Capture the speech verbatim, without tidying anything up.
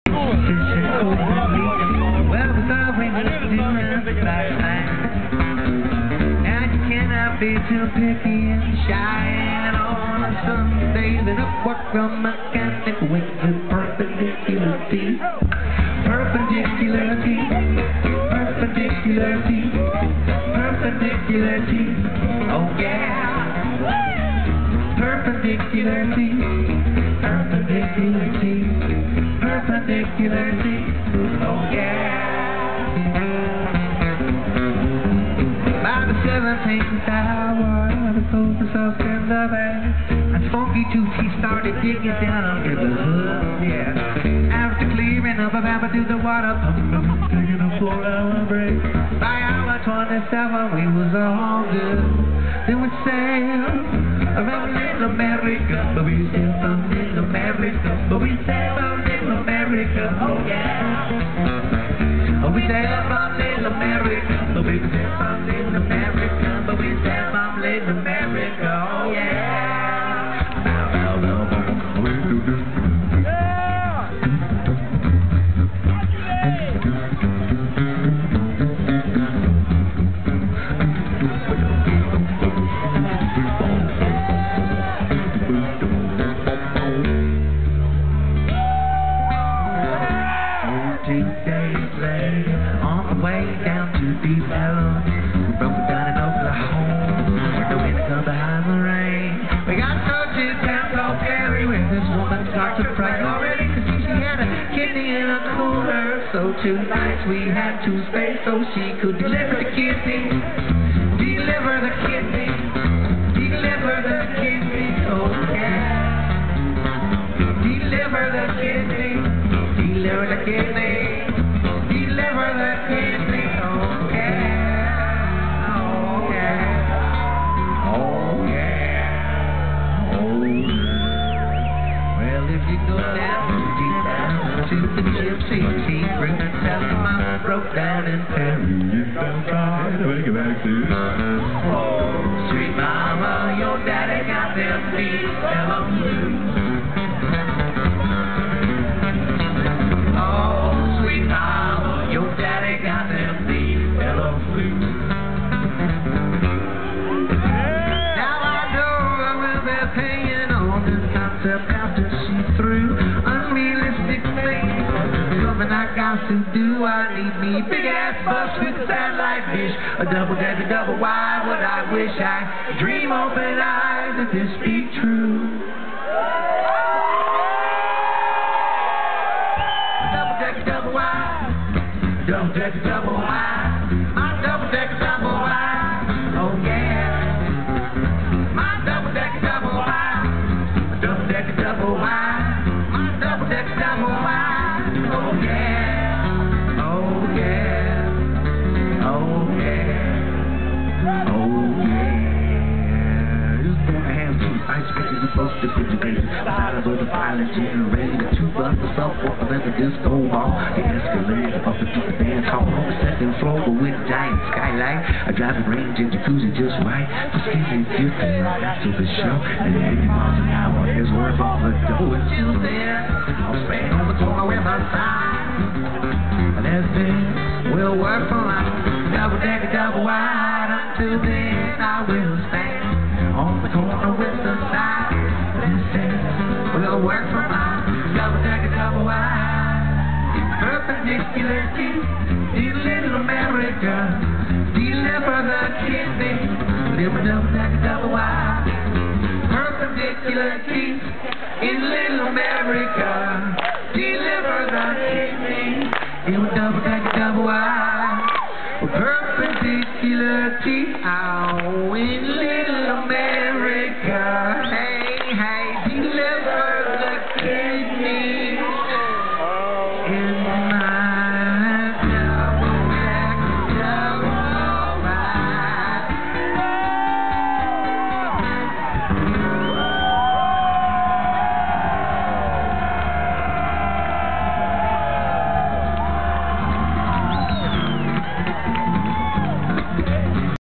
Well, we thought we were doing right. Now you cannot be too picky and shy. And on a Sunday, then upward from mechanic with the perpendicularity. Perpendicularity. Perpendicularity. Perpendicularity. Oh yeah. Perpendicularity. Perpendicularity. Perpendicularity. Oh yeah. By the seventeenth hour, the focus of the bed, and Funky Tooth, he started digging down under the hood, yeah. After clearing up a vapor to the water pump, taking a four-hour break. By hour twenty-seven, we was all good. Then we sailed around Little America, but we sailed from Little America, but we sailed from Little America, oh yeah. Oh, we sailed from Little America, but we sailed from Little America, but we sailed from Little America, oh yeah. Two days later, on the way down to Deep Ellum, we broke it down in Oklahoma, where the wind comes behind the rain. We got to go to town called Perry, where this woman started to cry already, cause she had a kidney in a cooler. So two nights we had to stay so she could deliver the kidney, deliver the kidney, deliver the kidney, oh yeah. Deliver the kidney, deliver the kidney. Deliver the kidney, oh yeah, oh yeah, oh yeah, oh yeah. Well, if you go down deep down to the gypsy tea room, tell them I broke down in Paris. You don't try to make it back to oh, sweet mama, your daddy got them feet yellow blue. After she threw unrealistic things, something I got to do. I need me big ass bus with a satellite dish, a double decker, double wide. What I wish I dream open eyes if this be true. Double decker, double wide, double decker, double wide. My double decker, double wide. Oh yeah. My double decker, double wide. Double decker, double wide. My double decker, double wide. Oh yeah. Oh yeah. Oh yeah. Oh yeah. Just gonna have two ice pitches and both refrigerators. Silence of the pilot generator. Two buses up for the disco ball. The escalator up into the dance hall. On the second floor with a giant skylight. A driving range and jacuzzi just right. For skinny fifty after the show. And eighty miles an hour is worth all the dough. Until then, I'll stand on the corner with my side. And everything will work for life. Double decker, double wide. Until then, I will stand on the corner with the side. Everything will work for life. Double decker, double wide. Perpendicular teeth. In Little America. Deliver the kidney. Deliver double decker, double wide. Perpendicular teeth. In Little America. Deliver the kidney. It was double decker, double wide.